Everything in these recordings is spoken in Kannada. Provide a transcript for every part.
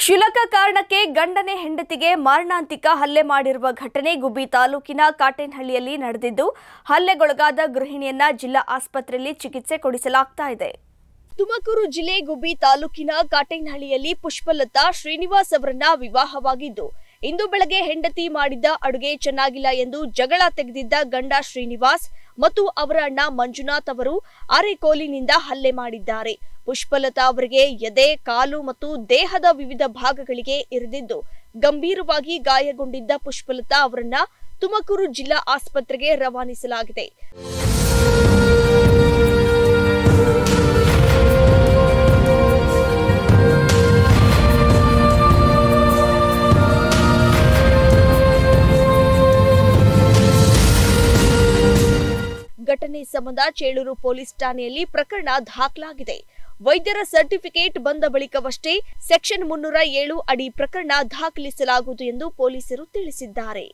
ಕ್ಷುಲ್ಲಕ ಕಾರಣಕ್ಕೆ ಗಂಡನೇ ಹೆಂಡತಿಗೆ ಮಾರಣಾಂತಿಕ ಹಲ್ಲೆ ಮಾಡಿರುವ ಘಟನೆ ಗುಬ್ಬಿ ತಾಲೂಕಿನ ಕಾಟೇನಹಳ್ಳಿಯಲ್ಲಿ ನಡೆದಿದ್ದು, ಹಲ್ಲೆಗೊಳಗಾದ ಗೃಹಿಣಿಯನ್ನ ಜಿಲ್ಲಾ ಆಸ್ಪತ್ರೆಯಲ್ಲಿ ಚಿಕಿತ್ಸೆ ಕೊಡಿಸಲಾಗ್ತಾ ಇದೆ. ತುಮಕೂರು ಜಿಲ್ಲೆ ಗುಬ್ಬಿ ತಾಲೂಕಿನ ಕಾಟೇನಹಳ್ಳಿಯಲ್ಲಿ ಪುಷ್ಪಲತಾ ಶ್ರೀನಿವಾಸ್ ಅವರನ್ನ ವಿವಾಹವಾಗಿದ್ದು, ಇಂದು ಬೆಳಗ್ಗೆ ಹೆಂಡತಿ ಮಾಡಿದ್ದ ಅಡುಗೆ ಚೆನ್ನಾಗಿಲ್ಲ ಎಂದು ಜಗಳ ತೆಗೆದಿದ್ದ ಗಂಡ ಶ್ರೀನಿವಾಸ್ ಮತ್ತು ಅವರ ಅಣ್ಣ ಮಂಜುನಾಥ್ ಅವರು ಅರೆಕೋಲಿನಿಂದ ಹಲ್ಲೆ ಮಾಡಿದ್ದಾರೆ. ಪುಷ್ಪಲತಾ ಅವರಿಗೆ ಎದೆ, ಕಾಲು ಮತ್ತು ದೇಹದ ವಿವಿಧ ಭಾಗಗಳಿಗೆ ಇರಿದಿದ್ದು, ಗಂಭೀರವಾಗಿ ಗಾಯಗೊಂಡಿದ್ದ ಪುಷ್ಪಲತಾ ಅವರನ್ನ ತುಮಕೂರು ಜಿಲ್ಲಾ ಆಸ್ಪತ್ರೆಗೆ ರವಾನಿಸಲಾಗಿದೆ. ಘಟನೆ ಸಂಬಂಧ ಚೇಳೂರು ಪೊಲೀಸ್ ಠಾಣೆಯಲ್ಲಿ ಪ್ರಕರಣ ದಾಖಲಾಗಿದೆ. ವೈದ್ಯರ ಸರ್ಟಿಫಿಕೇಟ್ ಬಂದ ಬಳಿಕವಷ್ಟೇ ಸೆಕ್ಷನ್ 307 ಅಡಿ ಪ್ರಕರಣ ದಾಖಲಿಸಲಾಗುವುದು ಎಂದು ಪೊಲೀಸರು ತಿಳಿಸಿದ್ದಾರೆ.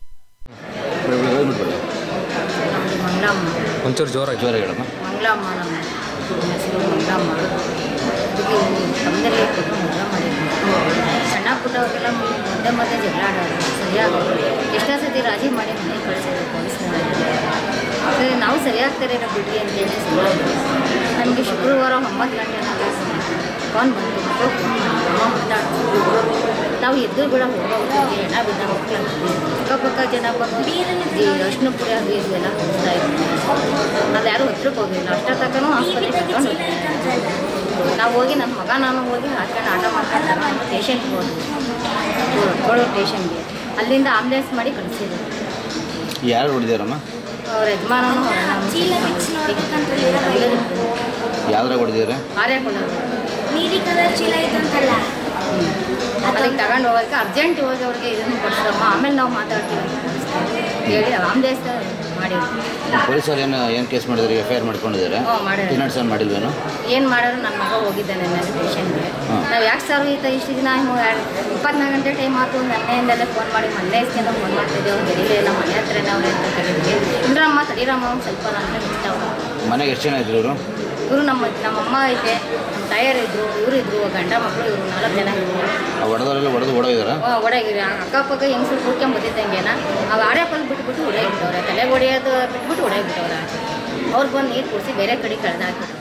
ಸಣ್ಣ ಪುಟ್ಟವಾಗೆಲ್ಲ ಮಧ್ಯೆ ಮಧ್ಯೆ ಜಗಳ ಆಡೋದು ಸರಿಯಾಗೋದು. ಎಷ್ಟೋ ಸತಿ ರಾಜಿ ಮಾಡಿ ಮನೆಗೆ ಕಳಿಸೋದು ಪೊಲೀಸ್ನವರಿಗೆ. ನಾವು ಸರಿಯಾಗ್ತಾರೆ ಬಿಡಿ ಅಂತೇಳಿ ನಮಗೆ ಶುಕ್ರವಾರ 9 ಗಂಟೆ ಫೋನ್ ಬಂತು, ಮಕ್ಕಳು ಫೋನ್ ಮಾಡಿ ಮಾತಾಡ್ತೀವಿ. ನಾವು ಎದ್ದು ಕೂಡ ಹೋಗೋಗ್ತೀವಿ, ಎಣ್ಣ ಬಿದ್ದ ಮಕ್ಕಳು ಅಕ್ಕಪಕ್ಕ ಜನ ಬಂದು ಅರ್ಶಿನಪುರಿ ಅದು ಇದೆಲ್ಲ ಹೋಗ್ತಾ ಇದ್ವಿ. ಅದು ಯಾರು ಹತ್ರಕ್ಕೆ ಹೋಗಿಲ್ಲ. ಅಷ್ಟೊತ್ತಕ್ಕೂ ಆಸ್ಪತ್ರೆಗೆ ಕರ್ಕೊಂಡು ಹೋಗ್ತೀವಿ. ನಾವು ಹೋಗಿ ನನ್ನ ಮಗ ನಾನು ಹೋಗಿ ಹಾಕೊಂಡು ಆಟ ಮಾಡ್ಕೊಂಡು ಸ್ಟೇಷನ್ಗೆ ಹೋದ್ವಿ, ಕೋಳೂರು ಸ್ಟೇಷನ್ಗೆ. ಅಲ್ಲಿಂದ ಆಂಬುಲೆನ್ಸ್ ಮಾಡಿ ಕಳಿಸಿದ್ರು. ಯಾರು ಹೊಡೆದಿರಮ್ಮ? ಅವ್ರ ಯಜಮಾನನು ಯಾವ್ದ್ರ ಹೊಡೆದಿರ? ಆರ್ಯಾಕೊಂಡವ್ರು ಅಲ್ಲಿಗೆ ತಗೊಂಡು ಹೋಗೋಕ್ಕೆ ಅರ್ಜೆಂಟ್ ಹೋಗಿ ಅವ್ರಿಗೆ ಇದನ್ನು ಕೊಡ್ಸಮ್ಮ, ಆಮೇಲೆ ನಾವು ಮಾತಾಡ್ತೀವಿ ಹೇಳಿ ಆಂಬುಲೆನ್ಸ್ ಮಾಡಿದ್ವಿ. ಪೊಲೀಸರು ಏನು ಕೇಸ್ ಮಾಡಿದ್ರೆ FIR ಮಾಡ್ಕೊಂಡಿದ್ದಾರೆ? ಮಾಡಿದ್ರು. ಮಾಡಿಲ್ವೇನು? ಏನು ಮಾಡೋರು? ನನ್ನ ಮಗ ಹೋಗಿದ್ದಾನೆ ನನ್ನ ಸ್ಟೇಷನ್ಗೆ. ನಾವು ಯಾಕೆ ಸರ್ ಇಷ್ಟು ದಿನ 24 ಗಂಟೆ ಟೈಮ್ ಆಯ್ತು. ನೆನ್ನೆಯಿಂದಲೇ ಫೋನ್ ಮಾಡಿ ಮೊನ್ನೆಯಿಂದ ಫೋನ್ ಮಾಡ್ತಿದ್ದೆ. ಅವ್ರು ಬೆಳಿಗ್ಗೆ ನಮ್ಮ ಮನೆ ಹತ್ರನೇ ಅವ್ರು ಅಂತ ಕರೀತೀವಿ. ಇಂದ್ರಮ್ಮ ತಡೀರಮ್ಮ ಒಂದು ಸ್ವಲ್ಪ ನನ್ನ ಇಷ್ಟವ. ಮನೆಗೆ ಎಷ್ಟು ಜನ ಇದ್ರು ಇವರು? ನಮ್ಮಮ್ಮ ಐತೆ, ನಮ್ಮ ತಾಯರು ಇದ್ರು, ಇವರಿದ್ರು, ಗಂಡ ಮಕ್ಕಳು ಇವರು 4 ಜನ ಇದ್ರು. ಹೊಡೆದವರೆಲ್ಲ ಓಡೋಗಿದಾರ? ಓಡಾಗಿರಿ. ಅಕ್ಕಪಕ್ಕ ಹೆಂಗಸರು ಕೂತ್ಕೊಂಡು ಬಂದಿದ್ದಂಗೆನ ಅವ್ರು ಆಡ್ಯಾಪಲ್ಲಿ ಬಿಟ್ಬಿಟ್ಟು ಓಡಾಗಿಬಿಟ್ಟವ್ರೆ. ತಲೆಗೆ ಹೊಡೆಯೋದು ಬಿಟ್ಬಿಟ್ಟು ಓಡಾಗಿಬಿಟ್ಟವ್ರೆ. ಅವ್ರು ಬಂದು ನೀರು ಕುಡಿಸಿ ಬೇರೆ ಕಡೆ ಕಳೆದಾಕಿದ್ರು.